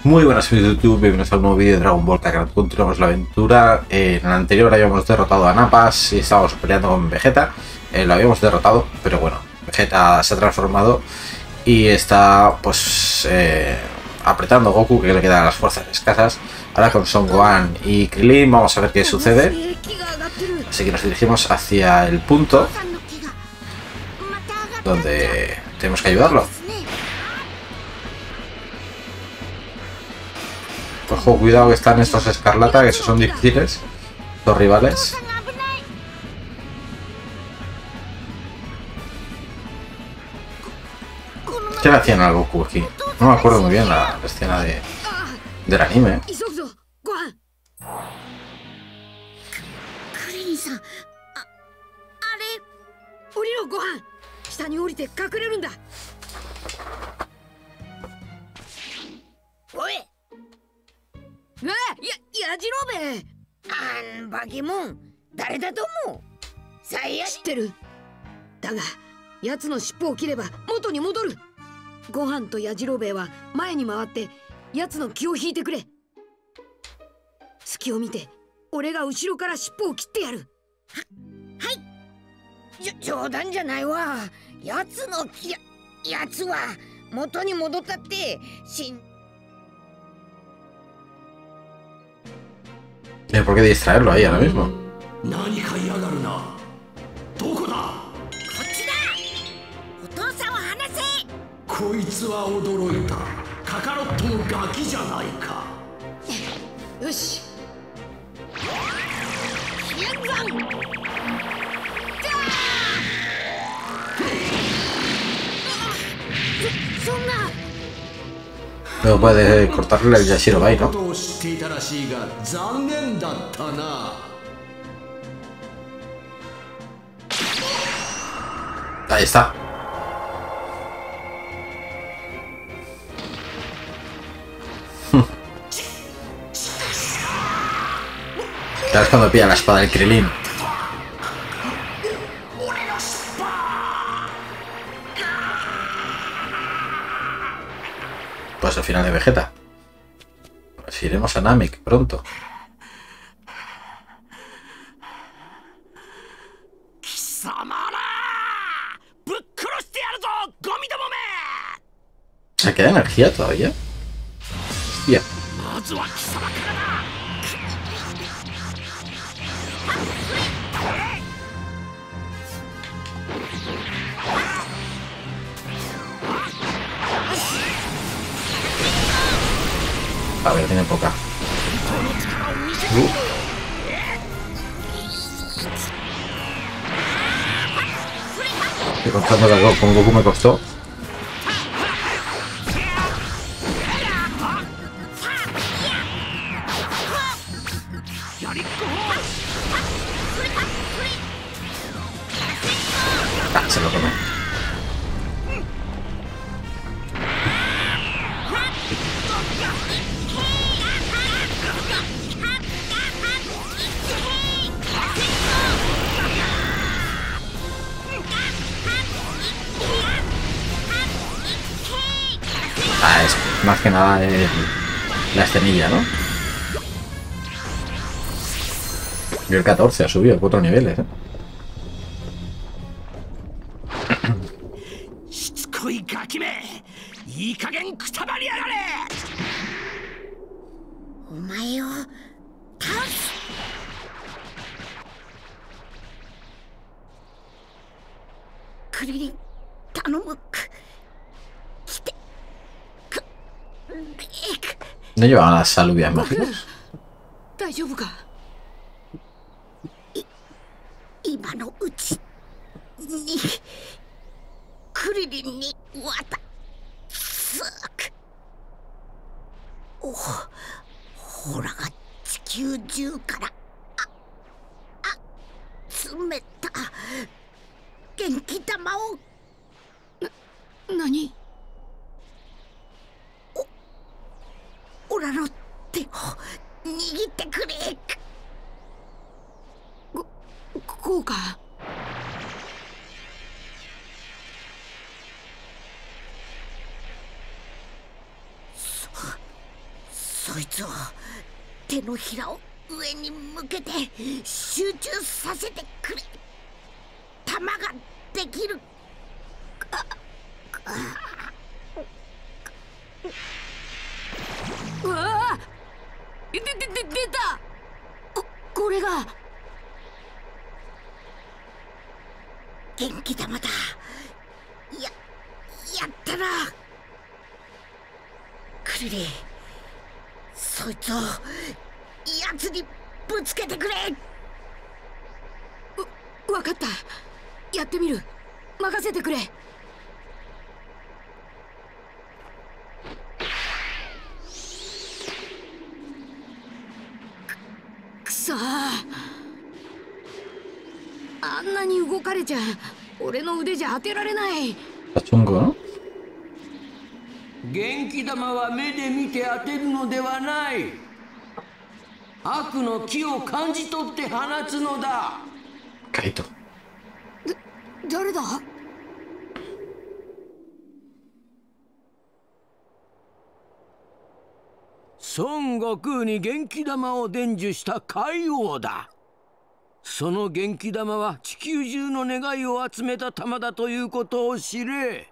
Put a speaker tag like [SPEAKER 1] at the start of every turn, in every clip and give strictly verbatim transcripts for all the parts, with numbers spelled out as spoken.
[SPEAKER 1] Muy buenas amigos de YouTube, bienvenidos a un nuevo vídeo de Dragon Ball Kakarot. Continuamos la aventura. Eh, en el anterior habíamos derrotado a Nappas y estábamos peleando con Vegeta. Eh, lo habíamos derrotado, pero bueno, Vegeta se ha transformado y está pues eh, apretando a Goku, que le quedan las fuerzas escasas. Ahora con Son Gohan y Krillin vamos a ver qué sucede. Así que nos dirigimos hacia el punto donde tenemos que ayudarlo. Ojo, cuidado que están estos Escarlata, que esos son difíciles, los rivales. ¿Qué le hacían al Goku aquí? No me acuerdo muy bien la, la escena de, del anime. ¿Y por qué distraerlo ahí ahora mismo? No puede cortarle el Yashirobai, ¿no? Ahí está. Ya es cuando pilla la espada del Krillin. Pues al final de Vegeta. Pues iremos a Namek pronto. ¿Se queda energía todavía? Hostia. A ver, tiene poca. Uh. Estoy contando que con Goku me costó. Ah, se lo come. Ah, es más que nada el, la escenilla, ¿no? Y el catorce ha subido cuatro niveles, ¿eh? ¿No llevaban las alubias mágicas?
[SPEAKER 2] そいつを手のひらを上に向けて集中させてくれ。弾ができる。うわあ、ででで出た。ここれが元気玉だ。ややったな。クリリン、そいつを奴にぶつけてくれ。う、わかった。やってみる。任せてくれ。くそー、あんなに動かれちゃ俺の腕じゃ当てられない。
[SPEAKER 3] 元気玉は目で見て当てるのではない。悪の気を感じ取って放つのだ。
[SPEAKER 1] カイト。
[SPEAKER 2] だ、誰だ？
[SPEAKER 3] 孫悟空に元気玉を伝授した海王だ。その元気玉は地球中の願いを集めた玉だということを知れ。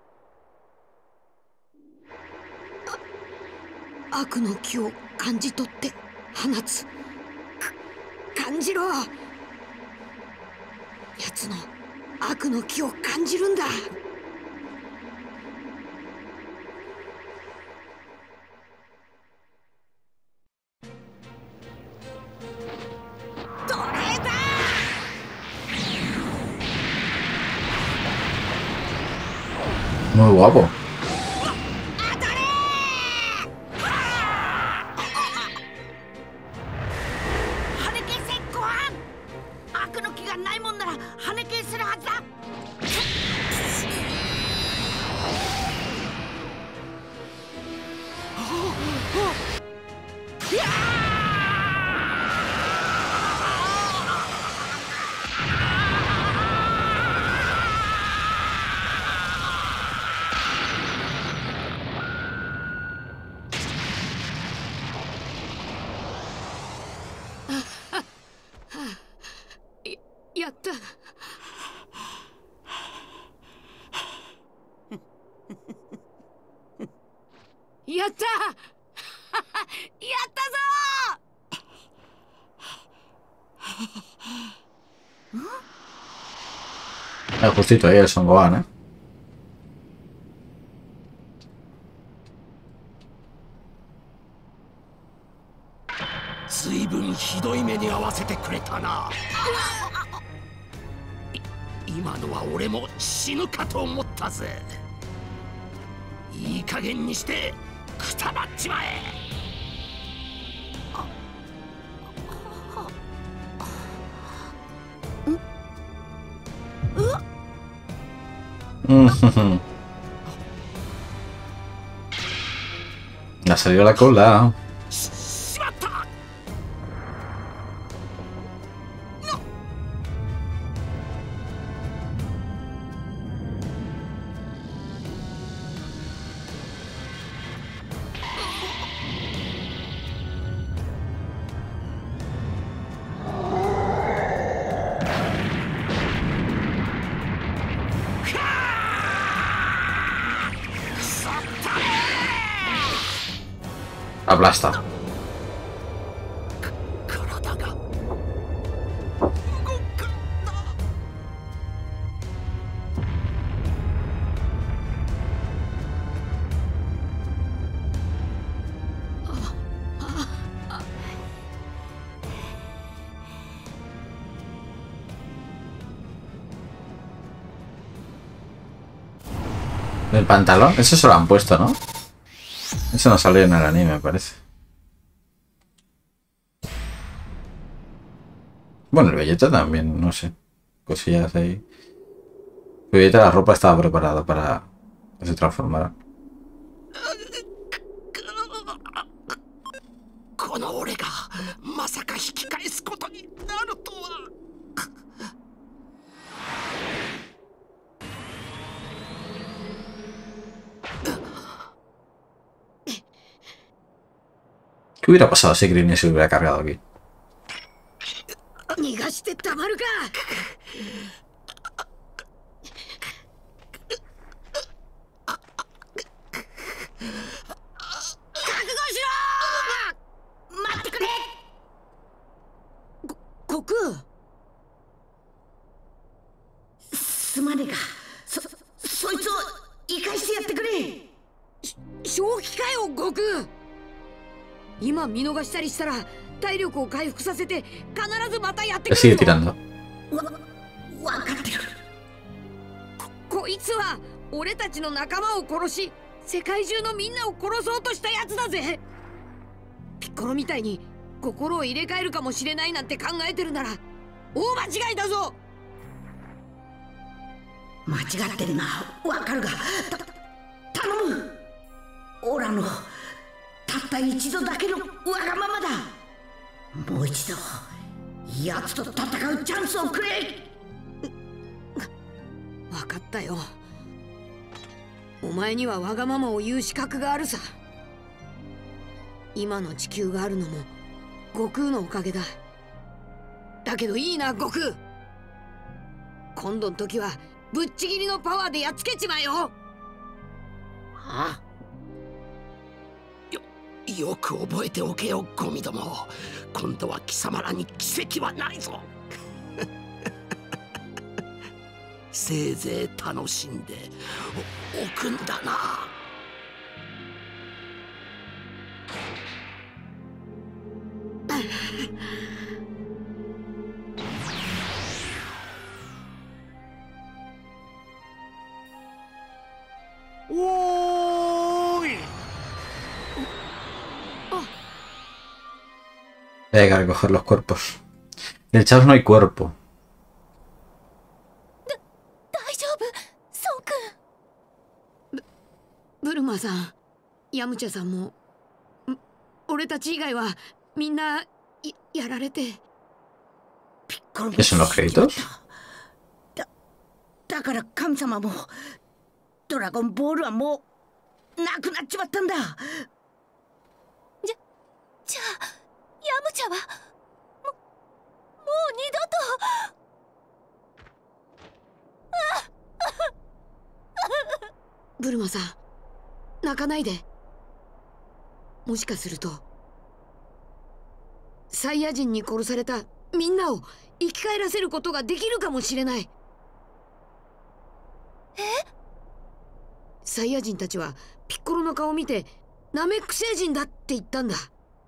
[SPEAKER 2] 悪の気を感じ取って放つ。感じろ。奴の悪の気を感じるんだ。奴隷だ。
[SPEAKER 1] Muy guapo.やった。やったやったぞ。 Es justito ahí el Son Gohan, ¿eh?
[SPEAKER 3] 随分ひどい目に遭わせてくれたな。今のは俺も死ぬかと思ったぜ。いい加減にしてくたばっちまえ。
[SPEAKER 1] Le ha salido la cola. Aplasta. ¿El pantalón? Eso se lo han puesto, ¿no? Eso no salió en el anime, me parece. Bueno, el Vegeta también, no sé. Cosillas ahí. El Vegeta, la ropa estaba preparada para que se transformara. ¿Qué hubiera pasado si Green se hubiera cargado aquí?
[SPEAKER 2] 逃がしてたまるか。覚悟しろ。待ってくれ。ご悟空、すまねえが、そそいつを生かしてやってくれ。正気かよ悟空。今見逃したりしたら体力を回復させて必ずまたやってくれるぞ。わ、わかってる。こ、こいつは俺たちの仲間を殺し世界中のみんなを殺そうとしたやつだぜ。ピッコロみたいに心を入れ替えるかもしれないなんて考えてるなら大間違いだぞ。間違ってるな、わかるが、た頼む。オラのたった一度だけのわがままだ。もう一度奴と戦うチャンスをくれ。分かったよ。お前にはわがままを言う資格があるさ。今の地球があるのも悟空のおかげだ。だけどいいな悟空、今度の時はぶっちぎりのパワーでやっつけちまえよ。はあ、
[SPEAKER 4] よく覚えておけよゴミども。今度は貴様らに奇跡はないぞ。せいぜい楽しんでおくんだな。
[SPEAKER 3] おーい。
[SPEAKER 1] Hay que recoger los cuerpos. En el chat no hay cuerpo.
[SPEAKER 2] 大丈夫、孫君。ブルマさん、ヤムチャさんも俺たち以外はみんな や, やられて。ピッコロも
[SPEAKER 1] ¿Qué son los créditos?
[SPEAKER 2] だ, だから神様もドラゴンボールはもうなくなっちまったんだ。じゃじゃあヤムチャはももう二度と。ブルマさん、泣かないで。もしかするとサイヤ人に殺されたみんなを生き返らせることができるかもしれない。え？サイヤ人たちはピッコロの顔を見てナメック星人だって言ったんだ。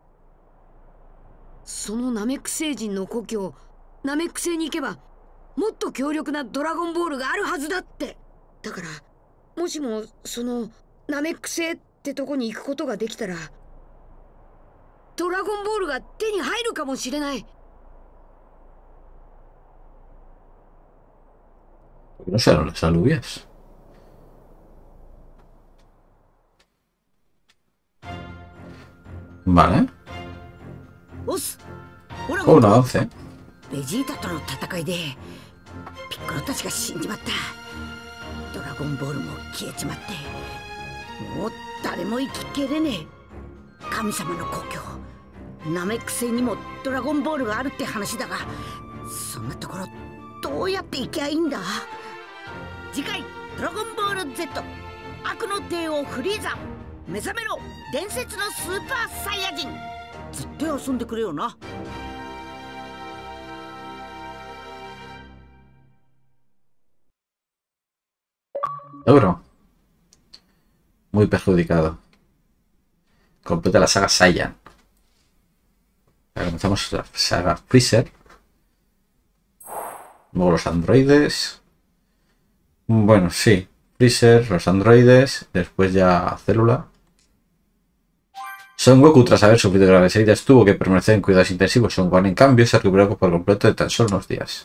[SPEAKER 2] そのナメック星人の故郷ナメック星に行けばもっと強力なドラゴンボールがあるはずだって。だからもしもそのナメック星ってとこに行くことができたらドラゴンボールが手に入るかもしれない。
[SPEAKER 1] No sé, no las alubias. Vale. Oh, un avance.
[SPEAKER 2] ベジータとの戦いでピッコロたちが死んじまった。ドラゴンボールも消えちまってもう誰も生ききれねえ。神様の故郷ナメック星にもドラゴンボールがあるって話だが、そんなところどうやって行きゃいいんだ。次回ドラゴンボール Z 悪の帝王フリーザ、目覚めろ伝説のスーパーサイヤ人。ずっと遊んでくれよな。
[SPEAKER 1] Euro. Muy perjudicado. Completa la saga Saiyan. Ahora comenzamos la saga Freezer. Luego los androides. Bueno, sí. Freezer, los androides. Después ya Célula. Son Goku, tras haber sufrido graves heridas, tuvo que permanecer en cuidados intensivos. Son Gohan, en cambio, se recuperó por completo de tan solo unos días.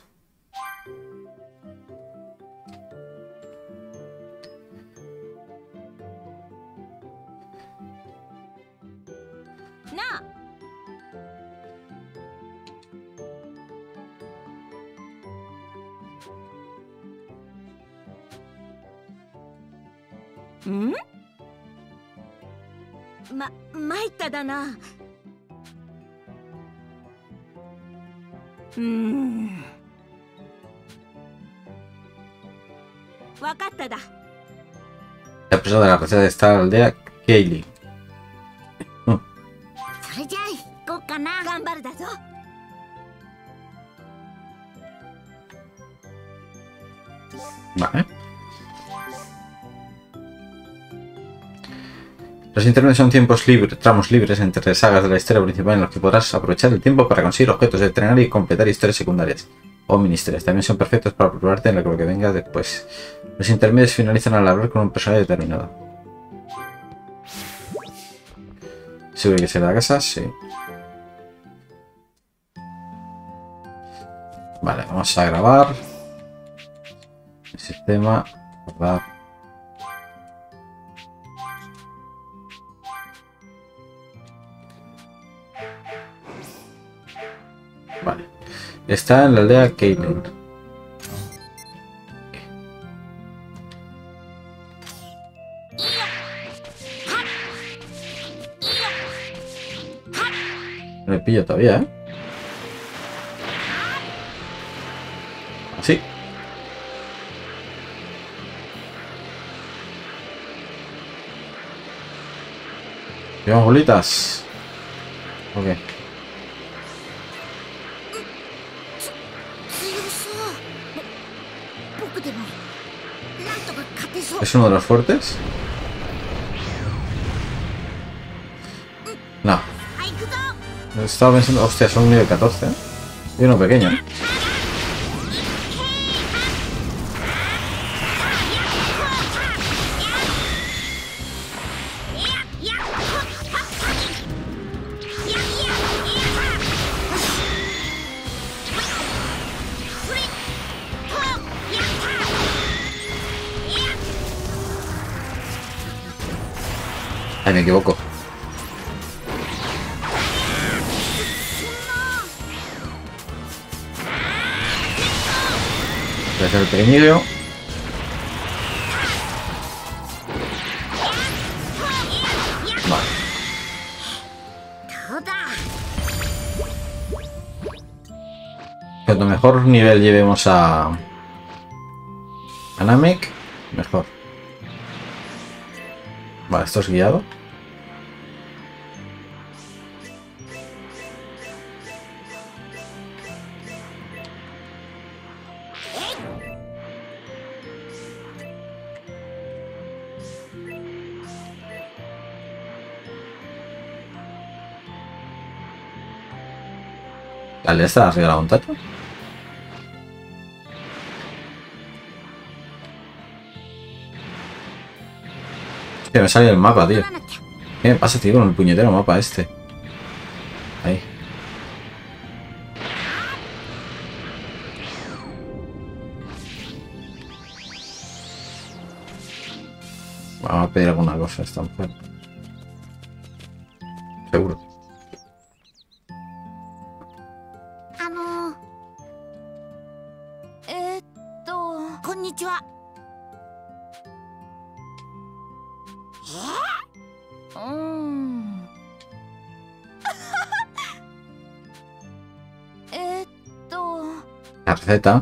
[SPEAKER 5] ¿Mm? ま、参っただな。
[SPEAKER 2] うーん。わかっただ。
[SPEAKER 1] La presa de la receta de esta aldea, Kaylee.
[SPEAKER 2] それじゃあ行こうかな。頑張るだぞ。
[SPEAKER 1] Vale. Los intermedios son tiempos libres, tramos libres entre sagas de la historia principal en los que podrás aprovechar el tiempo para conseguir objetos de entrenar y completar historias secundarias o ministerios. También son perfectos para prepararte en lo que venga después. Los intermedios finalizan al hablar con un personaje determinado. ¿Seguro que será la casa? Sí. Vale, vamos a grabar. El sistema. Grabar. Vale. Está en la aldea Kaylee. No me pillo todavía, ¿eh? Así. Llevamos bolitas. Ok. ¿Es uno de los fuertes? No. Estaba pensando... Hostia, son nivel catorce, ¿eh? Y uno pequeño. Ay, me equivoco. Voy a hacer el pequeñillo. Vale. Cuanto mejor nivel llevemos a... a Namek, mejor. Vale, esto es guiado. ¿La aldea está arriba de la montaña? Hostia, me sale el mapa, tío. ¿Qué me pasa, tío, con el puñetero mapa este? Ahí. Vamos a pedir alguna cosa a esta mujer. Seguro. La receta.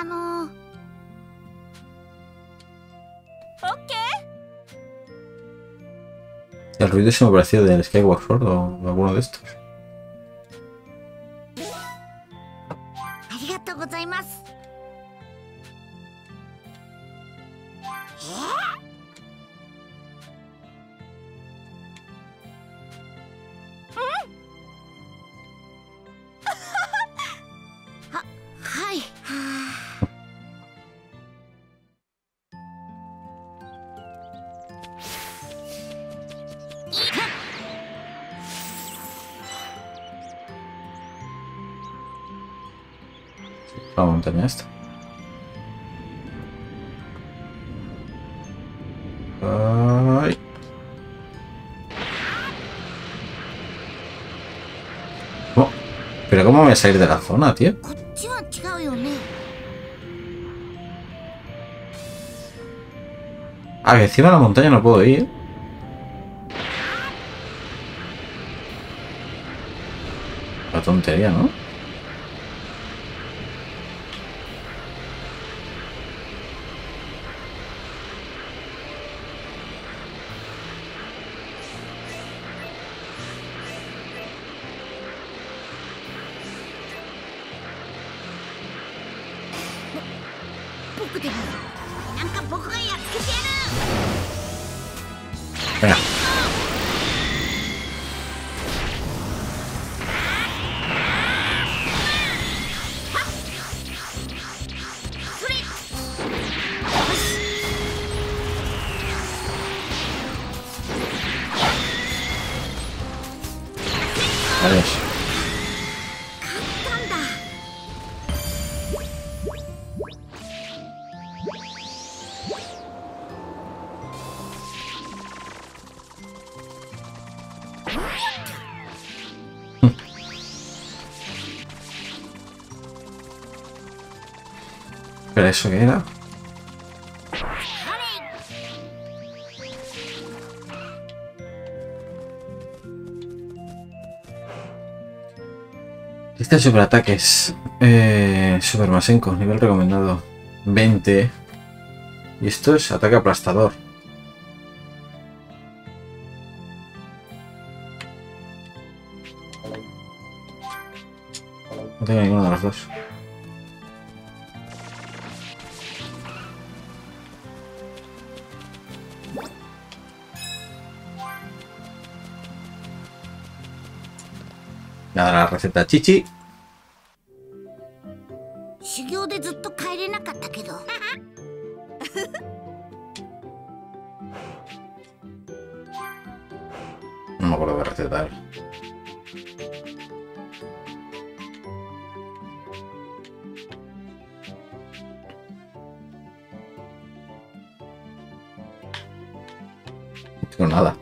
[SPEAKER 1] El ruido se me pareció del Skyward Sword o alguno de estos. La montaña esta. Ay. ¿Cómo? ¿Pero cómo voy a salir de la zona, tío? Ah, que encima de la montaña no puedo ir. La tontería, ¿no?
[SPEAKER 2] 僕でもなんか僕がやっつけてやる。
[SPEAKER 1] Venga. Adiós. ¿Pero eso qué era? Lista de superataques. Eh, Super Masenko, nivel recomendado veinte. Y esto es ataque aplastador. No tengo ninguno de los dos. Nada, la receta chichi.
[SPEAKER 2] 修行でずっと帰れなかったけど。
[SPEAKER 1] No me acuerdo de receta. No tengo nada.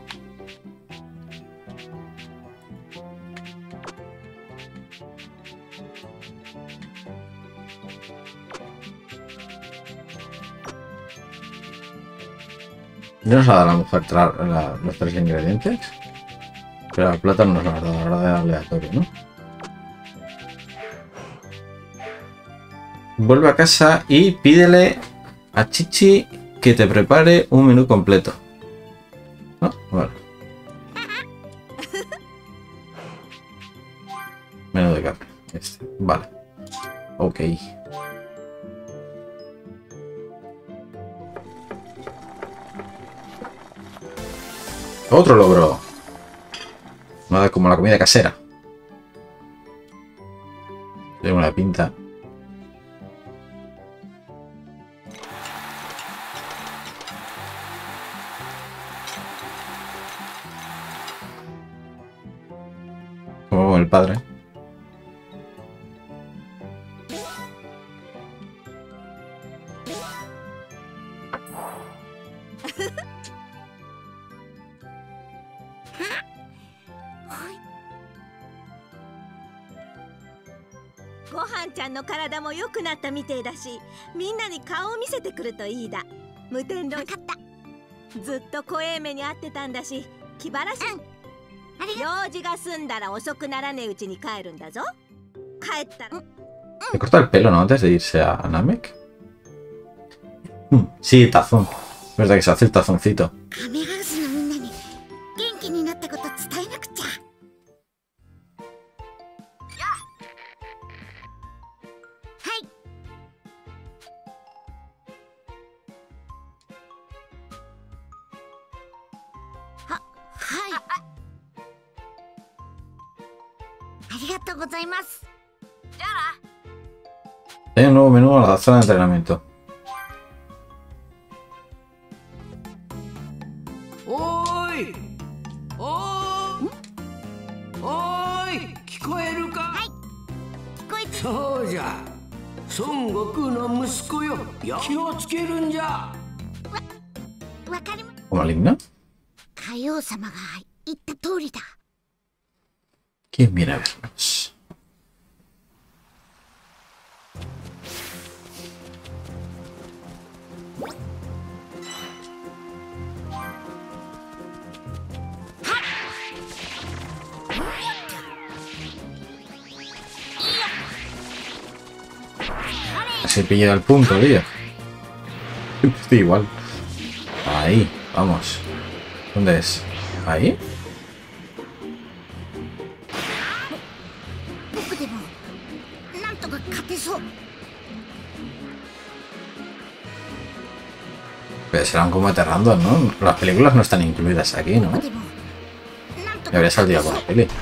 [SPEAKER 1] ¿Ya nos ha dado la mujer la, los tres ingredientes? Pero la plata no nos ha dado, ahora de aleatorio, ¿no? Vuelve a casa y pídele a Chichi que te prepare un menú completo. ¿No? Vale. Menú de carne. Este. Vale. Ok. Otro logro. Nada como la comida casera. Tiene una pinta. Como el padre.
[SPEAKER 5] Gohan ちゃんの体も良くなったみてえだし、みんなに顔を見せてくるといいだ。無天狼。分かった。ずっと怖え目に遭ってたんだし、気晴らし。うん。ありがとう。用事が済んだら遅くならねえうちに帰るんだぞ。帰ったら。
[SPEAKER 1] ¿Le corta el pelo, no? Antes de irse a Namek. Mm, sí, tazón. Es verdad que se hace el tazoncito. Hay un nuevo menú a la zona de entrenamiento.
[SPEAKER 3] ¡Oy! ¡Oy! ¡Oy! ¿Kikoeruka? ¡そうじゃ! Son Gokuの息子よ. 気をつけるんじゃ.
[SPEAKER 1] ¿Como maligna? ¿Quién viene a vernos? Se pilla el punto, tío. Estoy igual. Ahí, vamos. ¿Dónde es? ¿Ahí? Pero será un combate random, ¿no? Las películas no están incluidas aquí, ¿no? Debería salir algo de la peli.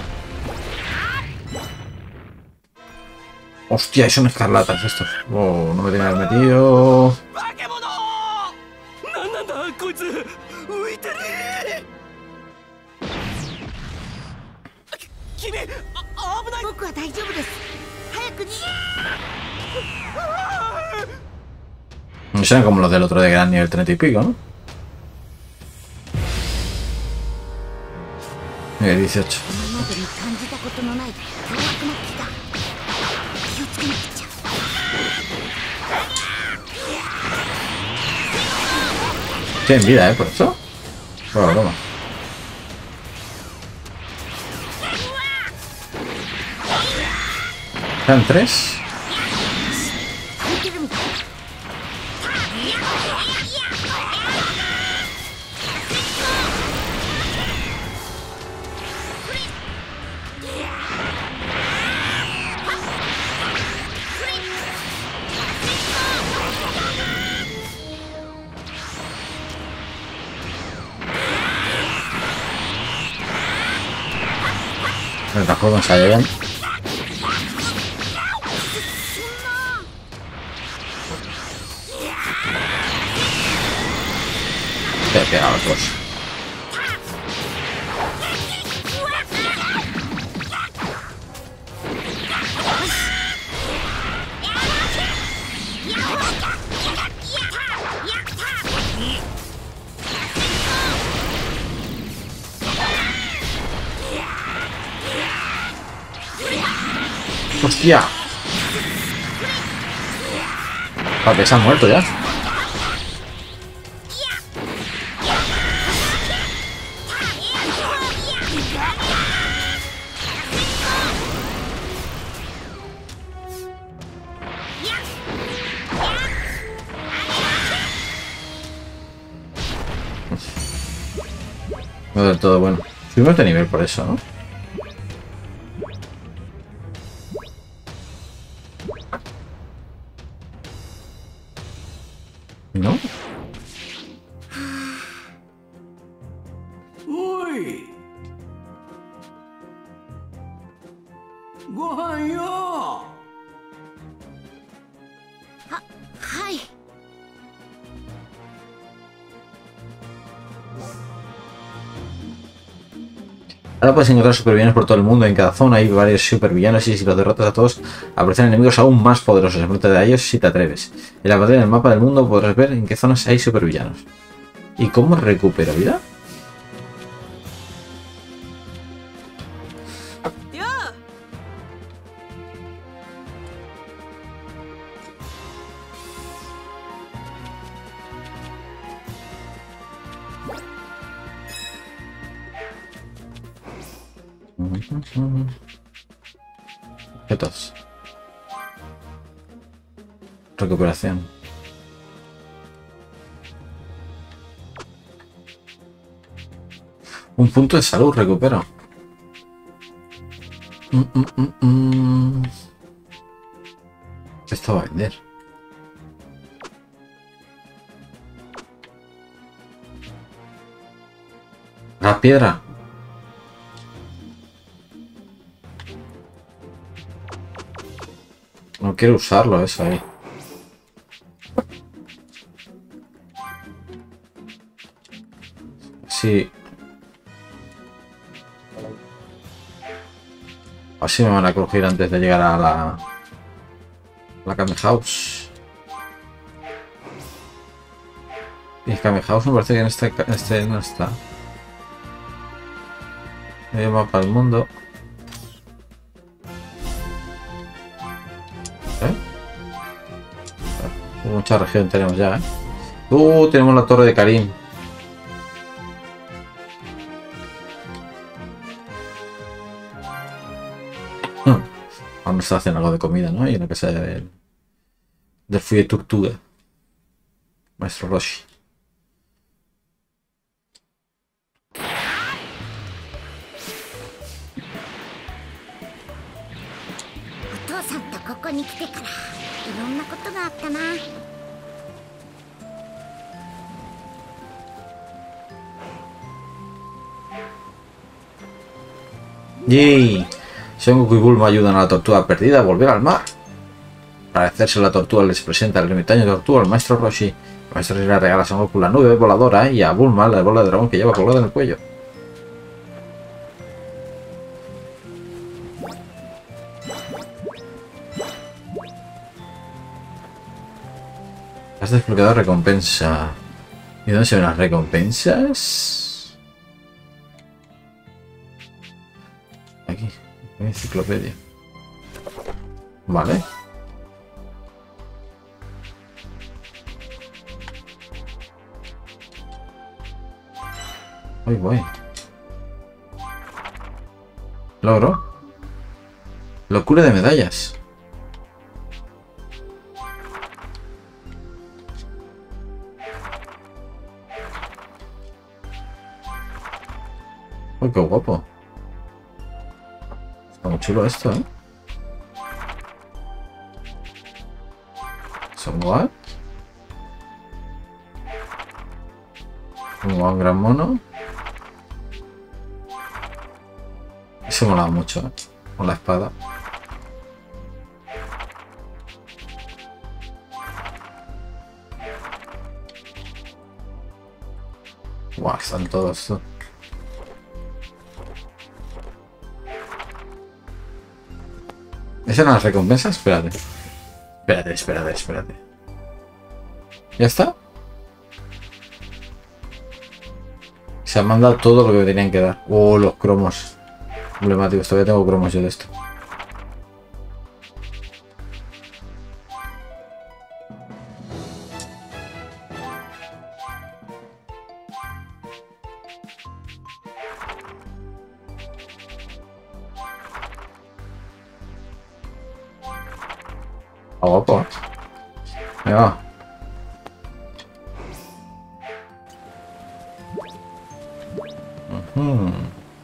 [SPEAKER 1] Hostia, son escarlatas estos. Oh, no me tenía que haber metido. No serán como los del otro de gran nivel treinta y pico, ¿no? Nivel dieciocho. Tienen vida, ¿eh? Por eso. Bueno, toma. Quedan tres. El cajón no sale bien. Te he pegado los dos. ¡Hostia! Ah, que se han muerto ya. No del todo bueno. Subimos de nivel por eso, ¿no? ¿No?
[SPEAKER 3] ¡Uy! ¡Gohan yo!
[SPEAKER 1] Ahora puedes encontrar supervillanos por todo el mundo. En cada zona hay varios supervillanos y si los derrotas a todos aparecen enemigos aún más poderosos. Enfrente de ellos si te atreves. En la pantalla del mapa del mundo podrás ver en qué zonas hay supervillanos. ¿Y cómo recupero vida? Objetos. Recuperación. Un punto de salud recupero. Mm, mm, mm, mm. Esto va a vender. La piedra. No quiero usarlo eso ahí. Sí. Así me van a crujir antes de llegar a la... La Kame House. Y el Kame House me parece que en este, este no está. El mapa del mundo. ¿Eh? Mucha región tenemos ya, ¿eh? Uh, tenemos la torre de Karim. Aún está haciendo algo de comida, ¿no? Y en la casa del... del Fuye Tortuga. Maestro Roshi. Yay. Son Goku y Bulma ayudan a la tortuga perdida a volver al mar. Para hacerse la tortuga les presenta el ermitaño tortuga al maestro Roshi. El maestro Roshi le regala a Son Goku la nube voladora y a Bulma la bola de dragón que lleva colgada en el cuello. Has desbloqueado recompensa. ¿Y dónde se ven las recompensas? Aquí, en enciclopedia. Vale. Ay, voy. Logro. Locura de medallas. Uy, qué guapo. Está muy chulo esto, ¿eh? Son guay. Un guay, gran mono. Ese mola mucho, ¿eh? Con la espada. Guau, están todos estos. ¿Esas eran las recompensas? Espérate. Espérate, espérate, espérate. ¿Ya está? Se han mandado todo lo que me tenían que dar. Oh, los cromos emblemáticos. Todavía tengo cromos yo de esto. Ah, guapo. Ahí va. Uh-huh.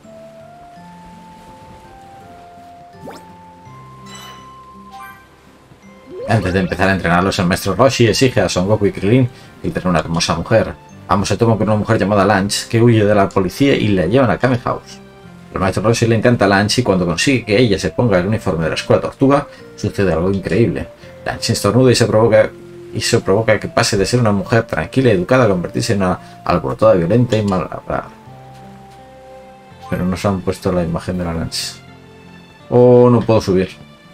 [SPEAKER 1] Antes de empezar a entrenarlos, el maestro Roshi exige a Son Goku y Krillin que tengan una hermosa mujer. Ambos se toman con una mujer llamada Lance que huye de la policía y la llevan a Kame House. Al maestro Roshi le encanta a Lance y cuando consigue que ella se ponga el uniforme de la escuela tortuga, sucede algo increíble. Lance estornuda y se provoca y se provoca que pase de ser una mujer tranquila y educada a convertirse en una alborotada violenta y malhablada. Pero no se han puesto la imagen de la Lance. Oh, no puedo subir.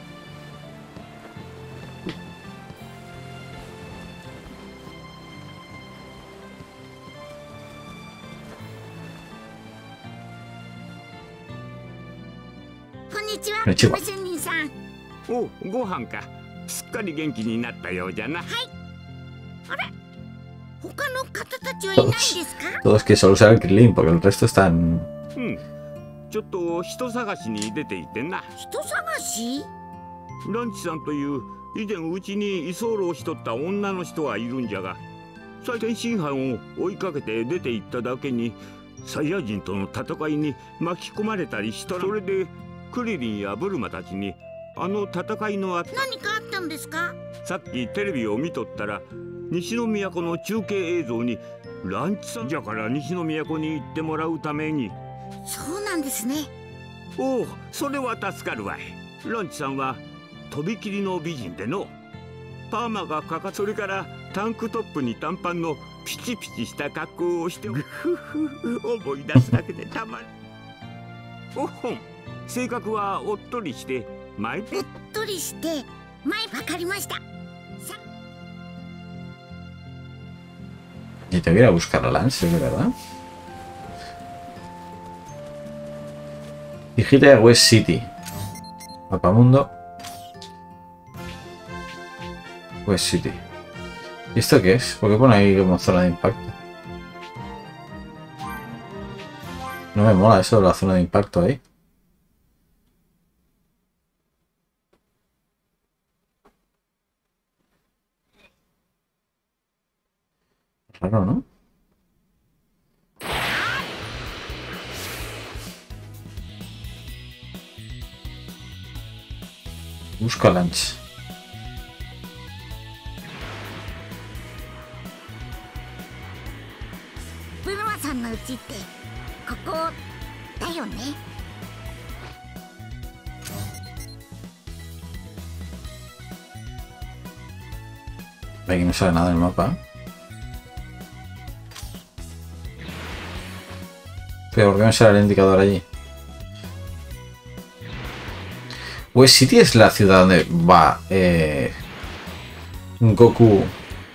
[SPEAKER 2] Konnichiwa.
[SPEAKER 6] お、ご飯か。すっかり元気になったようじゃな。はい。
[SPEAKER 2] あれ、他の方たちはいないんですか?
[SPEAKER 1] Todos que solo usan el Krillin porque el resto están.
[SPEAKER 6] うん。ちょっと人探しに出ていてな。
[SPEAKER 2] 人探し?
[SPEAKER 6] ランチさんという以前うちに居候しとった女の人がいるんじゃが、最天津飯を追いかけて出て行っただけにサイヤ人との戦いに巻き込まれたりしたら、それでクリリンやブルマたちにあの戦いのあった
[SPEAKER 2] 何かあったんですか?
[SPEAKER 6] さっきテレビを見とったら西の都の中継映像にランチさんじゃから西の都に行ってもらうために。
[SPEAKER 2] そうなんですね。
[SPEAKER 6] おお、それは助かるわい。ランチさんはとびきりの美人でのパーマがかか、それからタンクトップに短パンのピチピチした格好をしてグフフ思い出すだけでたまる。おほん、性格はおっとりしてマイペ
[SPEAKER 2] おっとりして前わかりました。
[SPEAKER 1] Y tengo que ir a buscar a Lance, ¿de verdad? Vigile a West City. Mapamundo. West City. ¿Y esto qué es? ¿Por qué pone ahí como zona de impacto? No me mola eso de la zona de impacto ahí. Raro, ¿no? Busca Lance.
[SPEAKER 2] Bulma-sanの家ってここだよね。
[SPEAKER 1] Aquí no sale nada en el mapa. Pero ¿por qué me sale el indicador allí? West City es la ciudad donde va eh, Goku.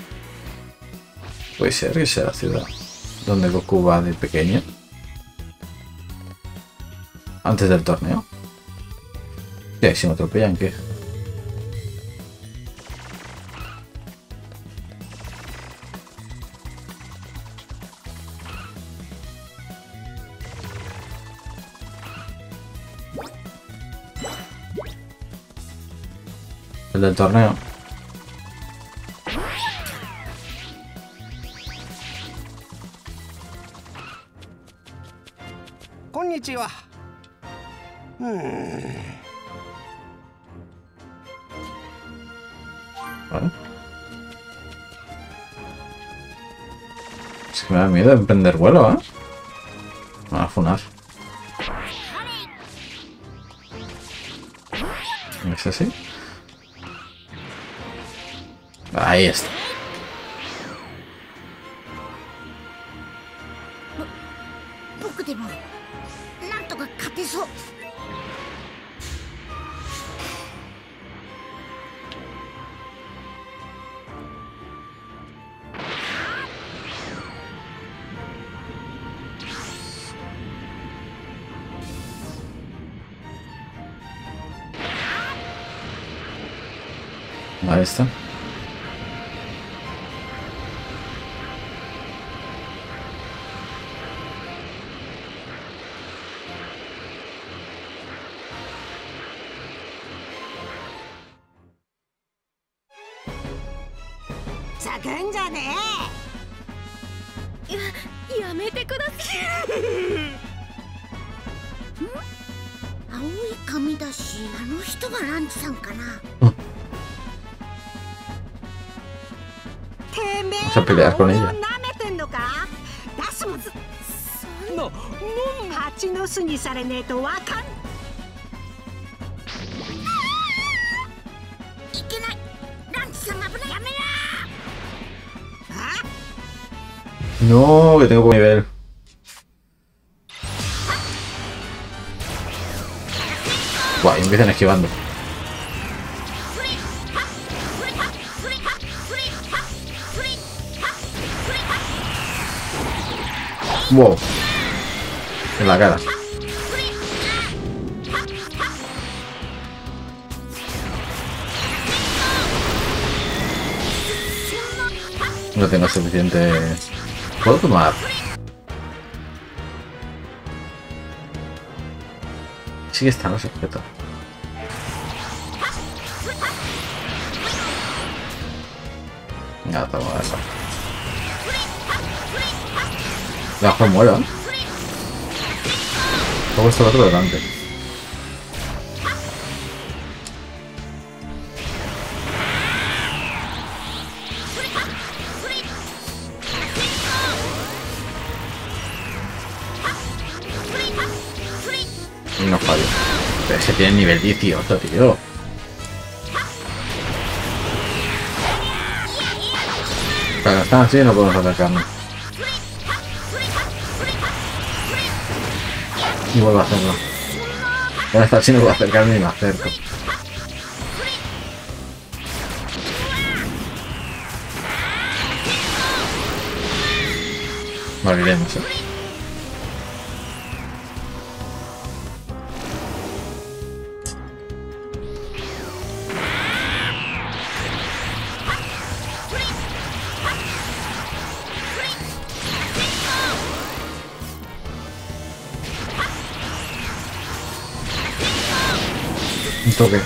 [SPEAKER 1] Puede ser que sea la ciudad donde Goku va de pequeño. Antes del torneo. Y ahí si me atropellan, ¿qué? El del torneo.
[SPEAKER 7] Konnichiwa.
[SPEAKER 1] Vale. Es que me da miedo emprender vuelo, ¿eh? Me van a funar. ¿Es así? Ahí está. Ahí está. Vamos a pelear con ella. No, que tengo buen nivel. Buah, y empiezan esquivando. Wow. En la cara. No tengo suficiente. ¿Puedo tomar? Sí que están los objetos. Ya, toma eso. La juego muero, ¿eh? He puesto el otro delante. No fallo. Pero es que tiene nivel dieciocho, tío. Pero están así, no podemos acercarnos. Y vuelvo a hacerlo. Ahora está así, no puedo acercarme ni me acerco. Moriremos, eh. Un toque.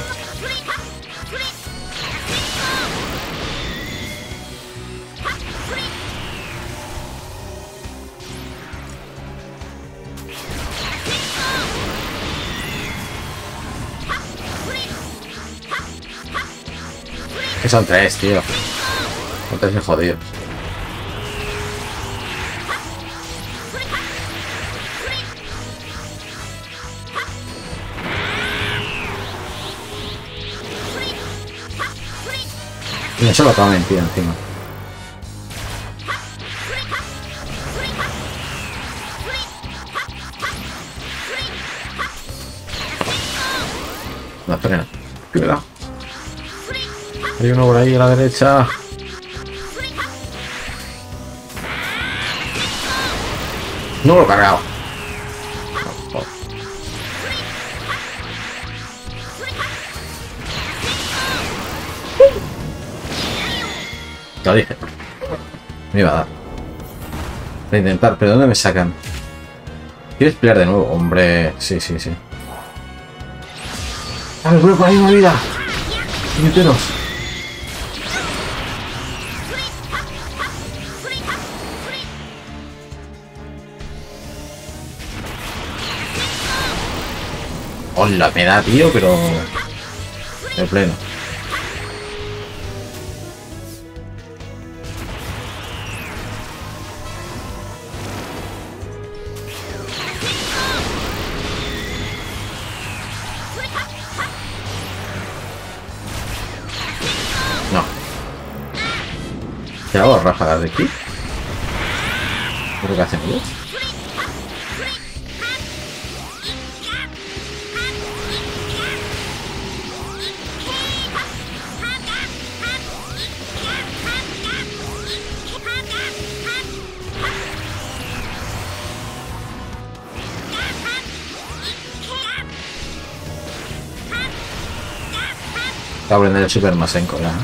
[SPEAKER 1] Que son tres, tío. Son tres bien jodidos. Y eso lo acaba de mentir encima. No, espera. ¿Qué me da? Hay uno por ahí a la derecha. No lo he cargado. No, oh. Lo dije. Me iba a dar. De intentar, pero ¿dónde me sacan? ¿Quieres pelear de nuevo? Hombre, sí, sí, sí. ¡Ah, me voy por ahí una vida! ¡Puñeteros! Hola, me da, tío, pero... de pleno. No. ¿Qué hago? ¿Ráfagas de aquí? ¿Qué hacen ellos? Va a aprender el Super Masenko ya.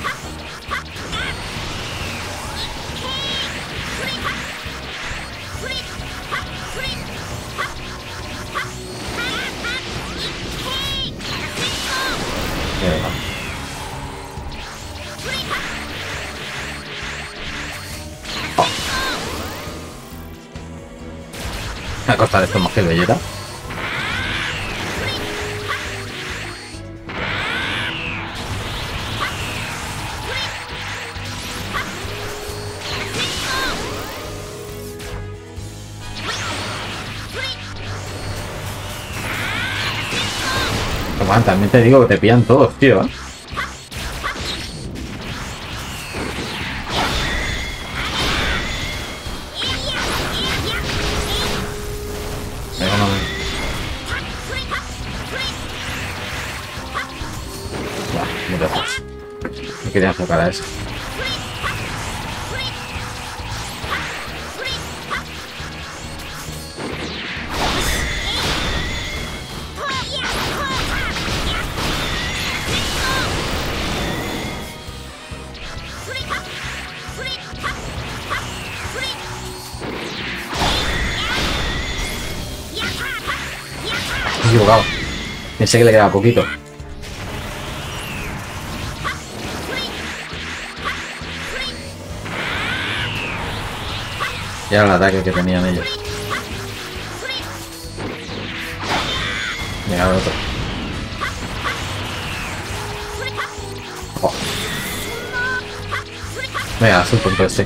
[SPEAKER 1] Oh. Me va a costar esto más que el Belleta. También te digo que te pillan todos, tío, ¿eh? Venga, no, no. Buah, muy lejos. No quería enfocar a eso. Me he equivocado. Pensé que le quedaba poquito. Y ahora el ataque que tenían ellos. Mira el otro. Oh. Venga, su punto este.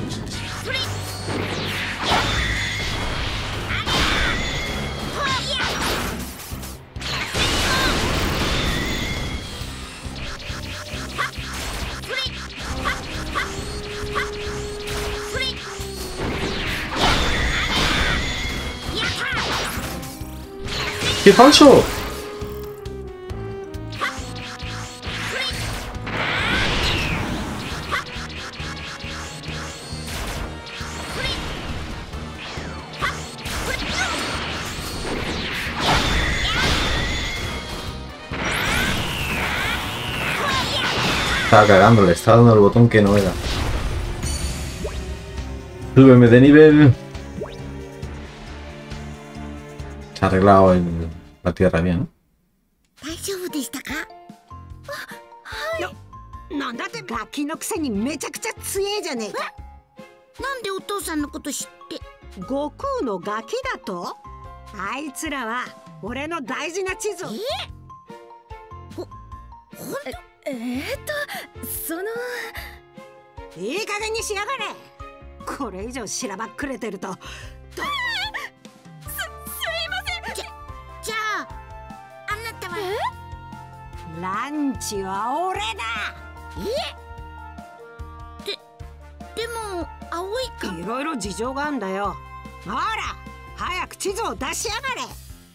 [SPEAKER 1] ¡Qué falso! Estaba cagando, le estaba dando el botón que no era. Súbeme de nivel. Se ha arreglado el, la tierra bien, ¿no?
[SPEAKER 2] 大丈夫でしたか？
[SPEAKER 7] なんだってガキのくせにめちゃくちゃ強えじゃねえか。
[SPEAKER 2] なんでお父さんのこと知って？
[SPEAKER 7] 悟空のガキだと？あいつらは俺の大事な地図を。
[SPEAKER 2] え？ほ、ほんと？
[SPEAKER 8] えーっとその
[SPEAKER 7] いい加減にしやがれ。これ以上しらばっくれてると。と
[SPEAKER 8] す、すいません。
[SPEAKER 2] じゃ、じゃああなたは？
[SPEAKER 7] ランチは俺だ。
[SPEAKER 2] え？
[SPEAKER 7] いろいろ事情があんだよ。ほら早く地図を出しやがれ。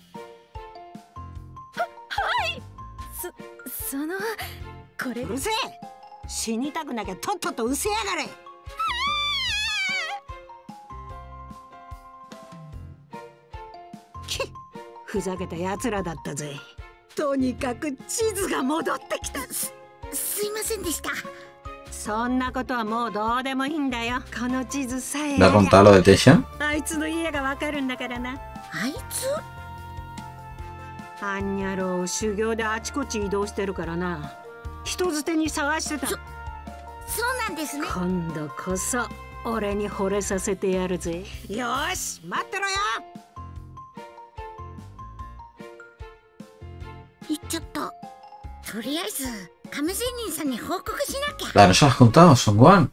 [SPEAKER 8] そ、そのこれ
[SPEAKER 7] うるせえ。死にたくなきゃとっとと失せやがれ。きっふざけたやつらだったぜ。とにかく地図が戻ってきた。
[SPEAKER 2] す, すいませんでした。
[SPEAKER 7] そんなことはもうどうでもいいんだよ。この地図さえ
[SPEAKER 1] ¿Le ha contado lo de Tesha?
[SPEAKER 7] あいつの家がわかるんだからな。
[SPEAKER 2] あいつ
[SPEAKER 7] あんにゃろう修行であちこち移動してるからな。人づてに探してた。
[SPEAKER 2] そうなんですね。
[SPEAKER 7] 今度こそ俺に惚れさせてやるぜ。よーし待ってろよ。
[SPEAKER 2] 行っちゃった。とりあえず亀仙人さんに報告しなきゃ。
[SPEAKER 1] Claro, no se lo has contado, Son Gohan.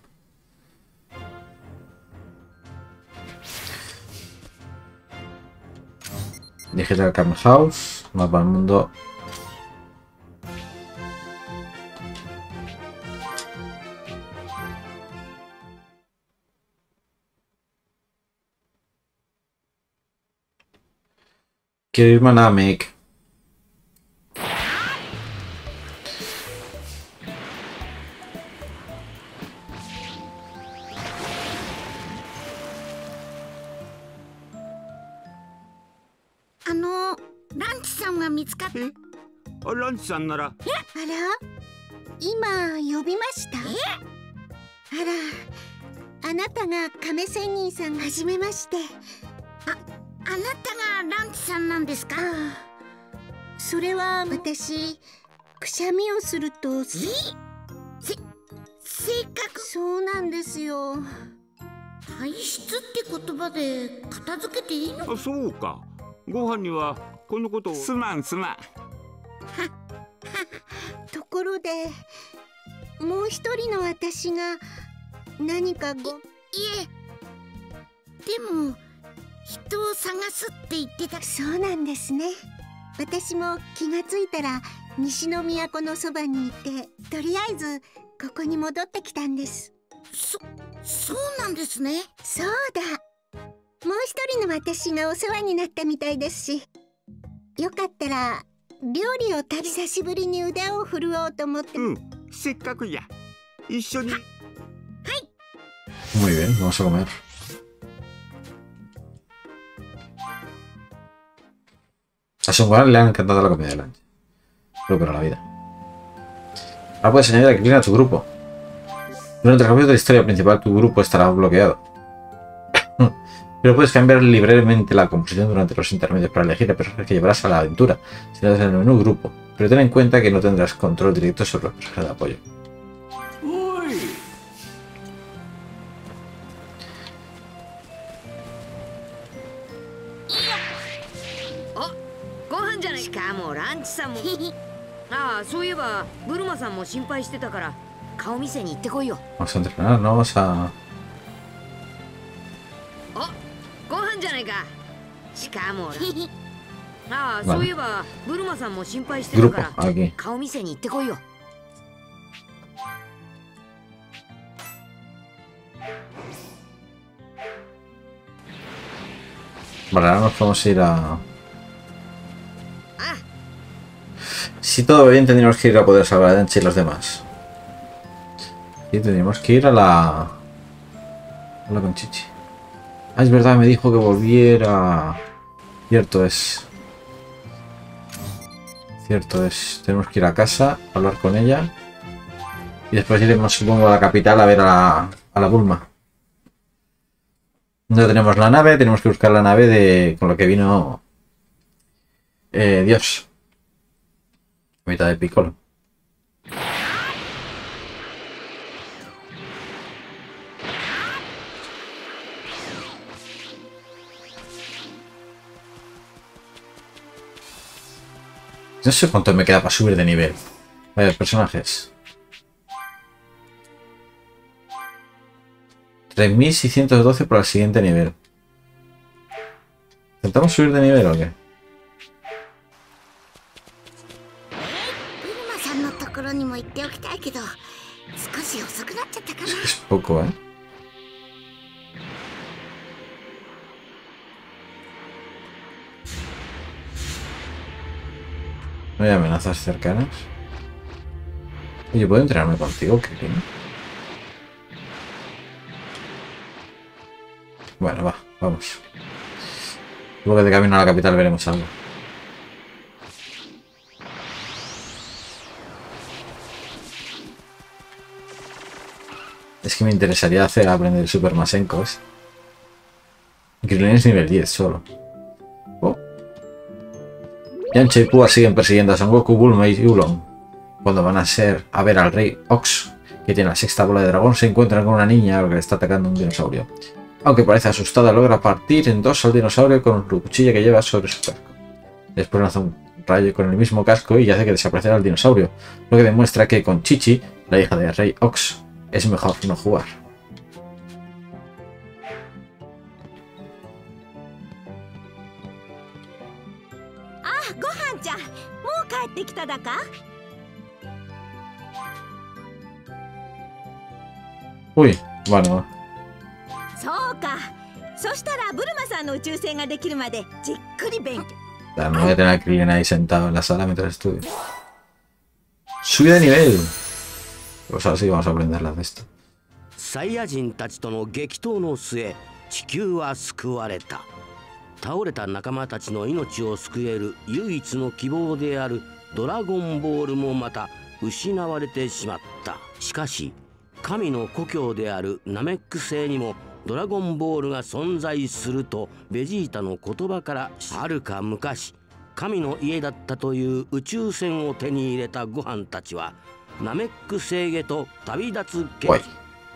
[SPEAKER 1] Digital Cam House, mapa del mundo. Quiero irme a Namek.
[SPEAKER 6] Eh, ランチさんなら。
[SPEAKER 2] あら、今呼びました。あら、あなたが亀仙人さん。はじめまして。あ、あなたがランチさんなんですか？それは私、くしゃみをするとせ性格。そうなんですよ。体質って言葉で片付けていいの？
[SPEAKER 6] あ、そうか。ご飯にはこのことを。すまんすまん。
[SPEAKER 2] ところでもう一人の私が何かご。い, いえ、でも人を探すって言ってた。そうなんですね。私も気がついたら西の都のそばにいて、とりあえずここに戻ってきたんです。そそうなんですね。そうだ、もう一人の私がお世話になったみたいですし、よかったら料理を食べ、久しぶりに腕を振るおうと思って。
[SPEAKER 6] うん、せっかくや。一緒に。はい。
[SPEAKER 1] Muy bien, vamos a comer. A Son Gohan le ha encantado la comida de lunch. Pero para la vida. Ahora puedes añadir a Krillin a tu grupo. Durante el capítulo de la historia principal, tu grupo estará bloqueado. Pero puedes cambiar libremente la composición durante los intermedios para elegir el personaje que llevarás a la aventura, si no es en el menú grupo. Pero ten en cuenta que no tendrás control directo sobre los personajes de apoyo.
[SPEAKER 3] Uy.
[SPEAKER 9] あ、ご飯じゃない。しかもランチさんも。ああ、そういえばブルマさんも心配してたから顔見せに行ってこいよ。
[SPEAKER 1] Vamos a entrenar, no vamos a...
[SPEAKER 9] ご飯じゃないか。しかもああ、そういえばブルマさんも心配してるから顔見せに行ってこいよ。
[SPEAKER 1] Vale, ahora nos podemos ir a... Si todo va bien, tendríamos que ir a poder salvar a Denchi y los demás. Y tendríamos que ir a la... A la Conchichi. Ah, es verdad, me dijo que volviera. Cierto es. Cierto es. Tenemos que ir a casa, hablar con ella. Y después iremos, supongo, a la capital a ver a la, a la Bulma. No tenemos la nave, tenemos que buscar la nave de con la que vino eh, Dios. A mitad de Piccolo. No sé cuánto me queda para subir de nivel. Vaya, personajes. tres mil seiscientos doce para el siguiente nivel. ¿Intentamos subir de nivel o qué? Es poco, ¿eh? No hay amenazas cercanas. Oye, ¿puedo entrenarme contigo, Krillin? Bueno, va, vamos. Luego de camino a la capital veremos algo. Es que me interesaría hacer aprender el Super Masenko, ¿es? Krillin es nivel diez solo. Oh. Yamcha y Púa siguen persiguiendo a Son Goku, Bulma y Ulon. Cuando van a ser a ver al rey Ox, que tiene la sexta bola de dragón, se encuentran con una niña a la que le está atacando un dinosaurio. Aunque parece asustada, logra partir en dos al dinosaurio con un cuchilla que lleva sobre su casco. Después lanza un rayo con el mismo casco y hace que desaparezca el dinosaurio, lo que demuestra que con Chichi, la hija del rey Ox, es mejor no jugar.
[SPEAKER 5] Ah, Gohan-chan, ¿mou kaete kita da ka?
[SPEAKER 1] Uy, bueno.
[SPEAKER 5] そうか。そしたらブルマさんの宇宙船ができるまでじっくり勉強。
[SPEAKER 1] No voy a tener a Krillin ahí sentado en la sala mientras estudio. ¡Subida de nivel! Pues ahora sí vamos a aprenderla de esto.
[SPEAKER 3] サイヤ人たちとの激闘の末、地球は救われた。倒れた仲間たちの命を救える唯一の希望であるドラゴンボールもまた失われてしまった。しかし神の故郷であるナメック星にもドラゴンボールが存在するとベジータの言葉からはるか昔神の家だったという宇宙船を手に入れたご飯たちはナメック星へと旅立つ決意。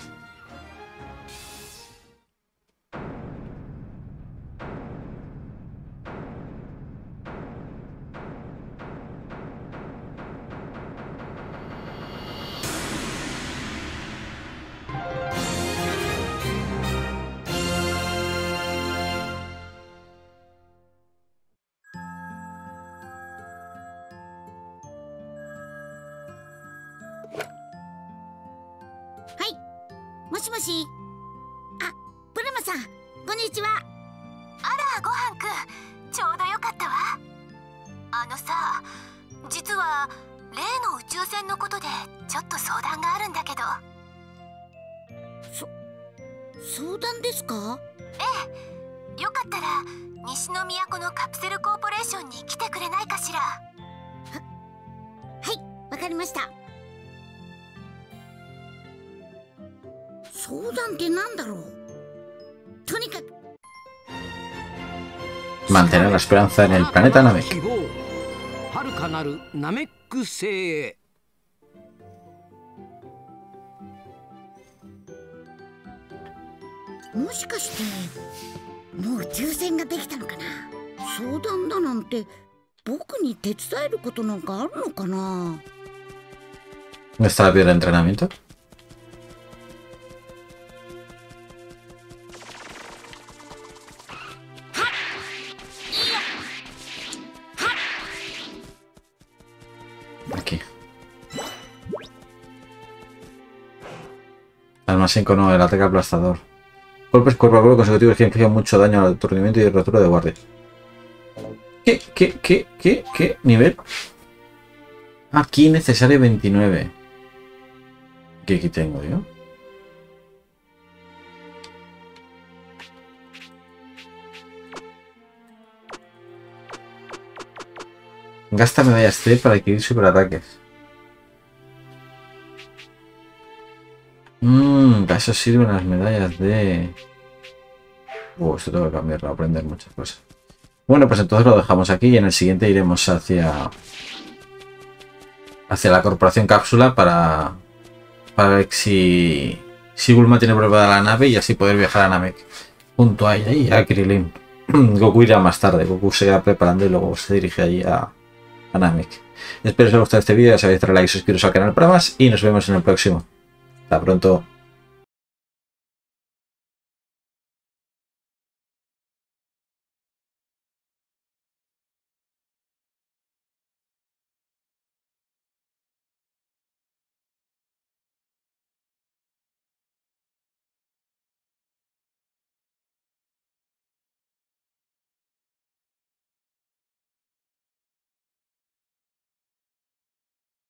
[SPEAKER 2] もしもし。あ、ブルマさん、こんにちは。
[SPEAKER 10] あら、ごはんくん、ちょうどよかったわ。あのさ、実は例の宇宙船のことでちょっと相談があるんだけど。
[SPEAKER 2] そ、相談ですか？
[SPEAKER 10] ええ、よかったら西の都のカプセルコーポレーションに来てくれないかしら。は、
[SPEAKER 2] はい、わかりました。相談ってなんだろう。とにかく
[SPEAKER 1] Mantener la esperanza en el planeta Namek.
[SPEAKER 3] はるかなるナメック星へ。
[SPEAKER 2] もしかしてもう宇宙船ができたのかな。相談だなんて僕に手伝えることなんかあるのかな。
[SPEAKER 1] ¿No está la piedra de entrenamiento? Aquí. Almacén no, el ataque aplastador. Golpes cuerpo a cuerpo consecutivos que infligen mucho daño al aturdimiento y rotura de guardia. ¿Qué? ¿Qué? ¿Qué? ¿Qué? ¿Qué? ¿Nivel? Aquí necesario veintinueve. ¿Qué aquí tengo yo? Gasta medallas C para adquirir superataques. Mmm, para eso sirven las medallas D. Uh, esto tengo que cambiarlo, aprender muchas cosas. Bueno, pues entonces lo dejamos aquí y en el siguiente iremos hacia... hacia la corporación cápsula para... para ver si... si Bulma tiene preparada la nave y así poder viajar a Namek. Junto a ella y a Krillin. Goku irá más tarde, Goku se irá preparando y luego se dirige allí a... a Namek. Espero que os haya gustado este vídeo, ya sabéis, darle like y suscribiros al canal para más y nos vemos en el próximo. Hasta pronto.